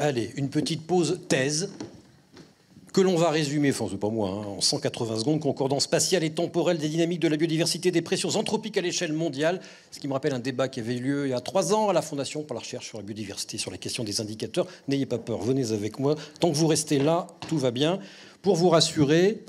Allez, une petite pause thèse que l'on va résumer, enfin c'est pas moi, hein, en 180 secondes, concordance spatiale et temporelle des dynamiques de la biodiversité des pressions anthropiques à l'échelle mondiale, ce qui me rappelle un débat qui avait eu lieu il y a 3 ans à la Fondation pour la recherche sur la biodiversité, sur la question des indicateurs. N'ayez pas peur, venez avec moi. Tant que vous restez là, tout va bien. Pour vous rassurer,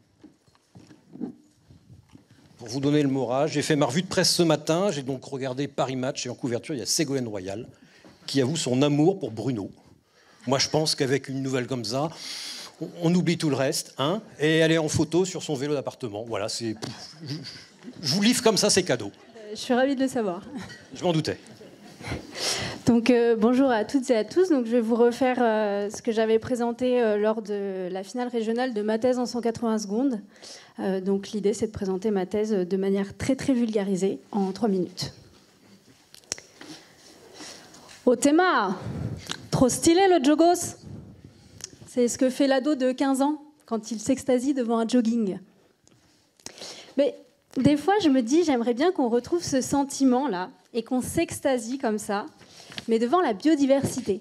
pour vous donner le moral, j'ai fait ma revue de presse ce matin, j'ai donc regardé Paris Match et en couverture, il y a Ségolène Royal qui avoue son amour pour Bruno. Moi, je pense qu'avec une nouvelle comme ça, on oublie tout le reste, hein, et elle est en photo sur son vélo d'appartement. Voilà, c'est. Je vous livre comme ça, c'est cadeau. Je suis ravie de le savoir. Je m'en doutais. Donc bonjour à toutes et à tous. Donc je vais vous refaire ce que j'avais présenté lors de la finale régionale de ma thèse en 180 secondes. Donc l'idée, c'est de présenter ma thèse de manière très très vulgarisée en 3 minutes. Au thema, trop stylé le jogos. C'est ce que fait l'ado de 15 ans quand il s'extasie devant un jogging. Mais des fois, je me dis, j'aimerais bien qu'on retrouve ce sentiment-là et qu'on s'extasie comme ça, mais devant la biodiversité.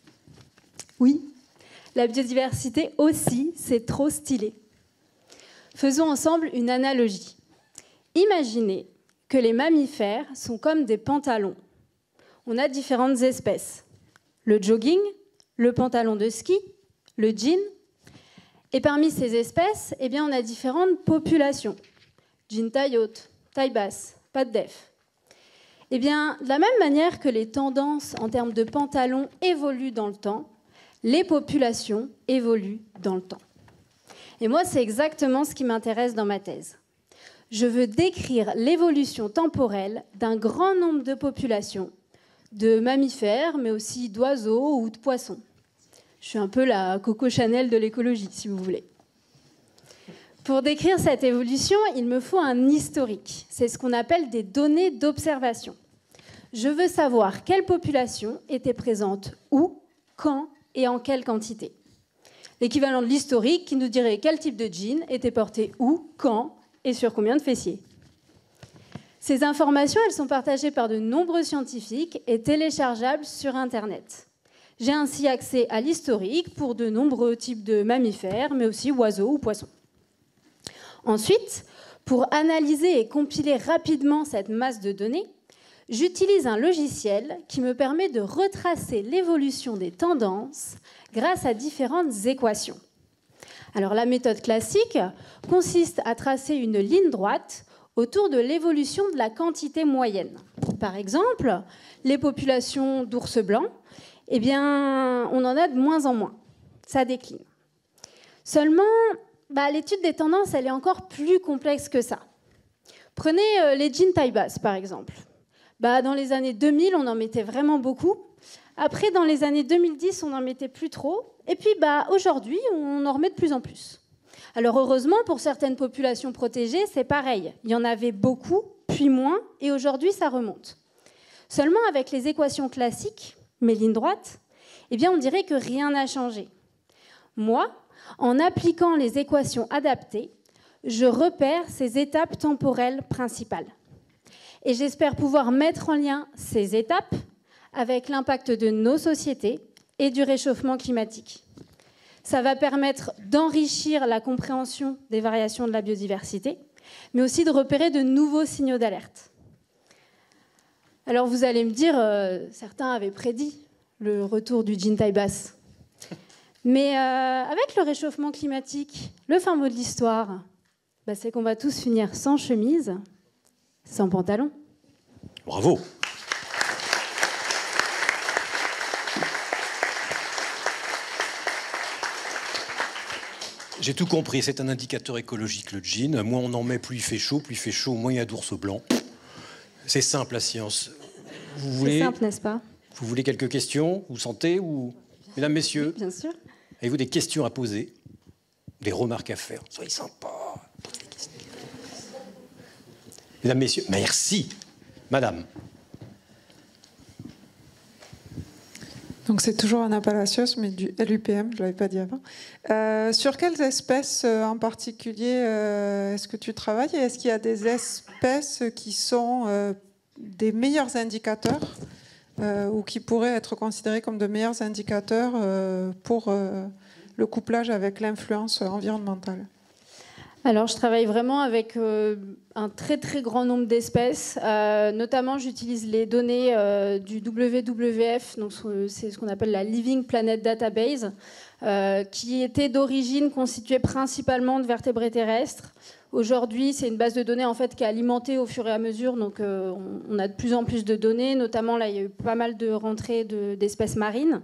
Oui, la biodiversité aussi, c'est trop stylé. Faisons ensemble une analogie. Imaginez que les mammifères sont comme des pantalons. On a différentes espèces. Le jogging, le pantalon de ski, le jean. Et parmi ces espèces, eh bien, on a différentes populations. Jean taille haute, taille basse, pas de def. Eh bien, de la même manière que les tendances en termes de pantalons évoluent dans le temps, les populations évoluent dans le temps. Et moi, c'est exactement ce qui m'intéresse dans ma thèse. Je veux décrire l'évolution temporelle d'un grand nombre de populations, de mammifères, mais aussi d'oiseaux ou de poissons. Je suis un peu la Coco Chanel de l'écologie, si vous voulez. Pour décrire cette évolution, il me faut un historique. C'est ce qu'on appelle des données d'observation. Je veux savoir quelle population était présente où, quand et en quelle quantité. L'équivalent de l'historique qui nous dirait quel type de jean était porté où, quand et sur combien de fessiers. Ces informations, elles sont partagées par de nombreux scientifiques et téléchargeables sur Internet. J'ai ainsi accès à l'historique pour de nombreux types de mammifères, mais aussi oiseaux ou poissons. Ensuite, pour analyser et compiler rapidement cette masse de données, j'utilise un logiciel qui me permet de retracer l'évolution des tendances grâce à différentes équations. Alors, la méthode classique consiste à tracer une ligne droite autour de l'évolution de la quantité moyenne. Par exemple, les populations d'ours blancs, eh bien, on en a de moins en moins. Ça décline. Seulement, l'étude des tendances, elle est encore plus complexe que ça. Prenez les jeans taille basse, par exemple. Dans les années 2000, on en mettait vraiment beaucoup. Après, dans les années 2010, on n'en mettait plus trop. Et puis, aujourd'hui, on en remet de plus en plus. Alors, heureusement, pour certaines populations protégées, c'est pareil. Il y en avait beaucoup, puis moins, et aujourd'hui, ça remonte. Seulement, avec les équations classiques, mes lignes droites, eh bien, on dirait que rien n'a changé. Moi, en appliquant les équations adaptées, je repère ces étapes temporelles principales. Et j'espère pouvoir mettre en lien ces étapes avec l'impact de nos sociétés et du réchauffement climatique. Ça va permettre d'enrichir la compréhension des variations de la biodiversité, mais aussi de repérer de nouveaux signaux d'alerte. Alors vous allez me dire, certains avaient prédit le retour du jean taille basse. Mais avec le réchauffement climatique, le fin mot de l'histoire, c'est qu'on va tous finir sans chemise, sans pantalon. Bravo. J'ai tout compris, c'est un indicateur écologique, le jean. Moins on en met, plus il fait chaud, moins il y a d'ours blancs. C'est simple, la science. C'est simple, n'est-ce pas? Vous voulez quelques questions? Vous sentez ou... Mesdames, messieurs, bien sûr. Avez-vous des questions à poser? Des remarques à faire? Soyez sympas. Posez des questions. Mesdames, messieurs, merci. Madame. Donc c'est toujours Anna Palacios, mais du LUPM, je ne l'avais pas dit avant. Sur quelles espèces en particulier est-ce que tu travailles? Et est-ce qu'il y a des espèces qui sont des meilleurs indicateurs ou qui pourraient être considérés comme de meilleurs indicateurs pour le couplage avec l'influence environnementale? Alors, je travaille vraiment avec un très très grand nombre d'espèces. Notamment, j'utilise les données du WWF, donc c'est ce qu'on appelle la Living Planet Database, qui était d'origine constituée principalement de vertébrés terrestres. Aujourd'hui, c'est une base de données en fait qui est alimentée au fur et à mesure, donc on a de plus en plus de données. Notamment, là, il y a eu pas mal de rentrées d'espèces marines.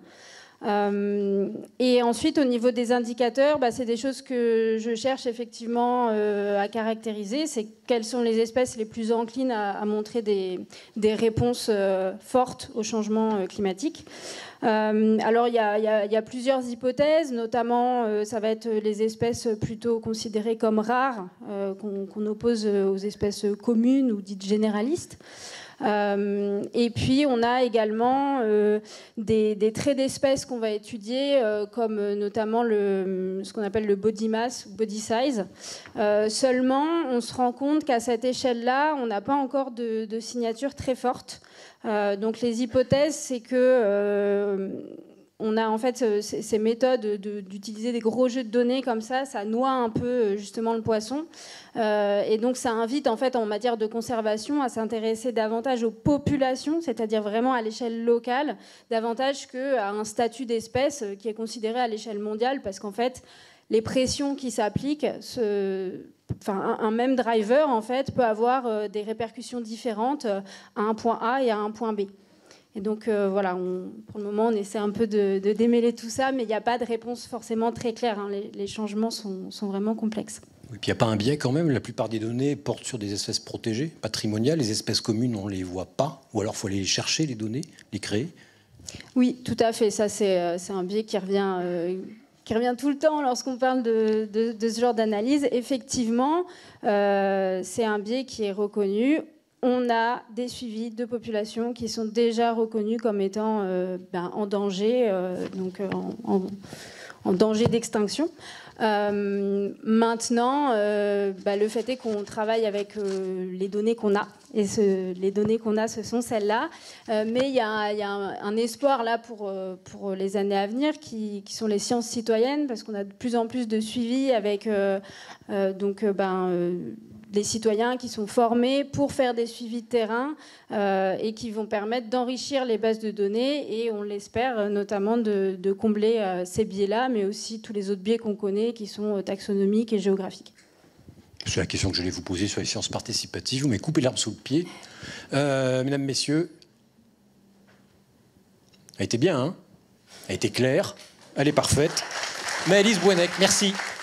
Et ensuite, au niveau des indicateurs, c'est des choses que je cherche effectivement à caractériser. C'est quelles sont les espèces les plus enclines à montrer des réponses fortes au changement climatique. Alors, il y a plusieurs hypothèses, notamment, ça va être les espèces plutôt considérées comme rares, qu'on oppose aux espèces communes ou dites généralistes. Et puis on a également des traits d'espèces qu'on va étudier, comme notamment ce qu'on appelle le body mass, body size. Seulement, on se rend compte qu'à cette échelle-là, on n'a pas encore de signature très forte. Donc les hypothèses, c'est que on a en fait ces méthodes d'utiliser des gros jeux de données comme ça noie un peu justement le poisson. Et donc ça invite en fait en matière de conservation à s'intéresser davantage aux populations, c'est-à-dire vraiment à l'échelle locale, davantage qu'à un statut d'espèce qui est considéré à l'échelle mondiale, parce qu'en fait les pressions qui s'appliquent, un même driver en fait peut avoir des répercussions différentes à un point A et à un point B. Et donc voilà, pour le moment, on essaie un peu de démêler tout ça, mais il n'y a pas de réponse forcément très claire. Hein. Les changements sont vraiment complexes. Oui, puis il n'y a pas un biais quand même. La plupart des données portent sur des espèces protégées, patrimoniales. Les espèces communes, on ne les voit pas. Ou alors, il faut aller les chercher, les données, les créer. Oui, tout à fait. Ça, c'est un biais qui revient tout le temps lorsqu'on parle de ce genre d'analyse. Effectivement, c'est un biais qui est reconnu. On a des suivis de populations qui sont déjà reconnus comme étant en danger, en danger d'extinction. Maintenant, le fait est qu'on travaille avec les données qu'on a. Et les données qu'on a, ce sont celles-là. Mais il y a un espoir là pour les années à venir qui sont les sciences citoyennes, parce qu'on a de plus en plus de suivi avec des citoyens qui sont formés pour faire des suivis de terrain et qui vont permettre d'enrichir les bases de données et, on l'espère, notamment de combler ces biais-là, mais aussi tous les autres biais qu'on connaît qui sont taxonomiques et géographiques. C'est la question que je voulais vous poser sur les sciences participatives. Vous m'avez coupé l'herbe sous le pied. Mesdames, Messieurs, elle était bien, hein ? Elle était claire, elle est parfaite. Maëlys Bouennec, merci.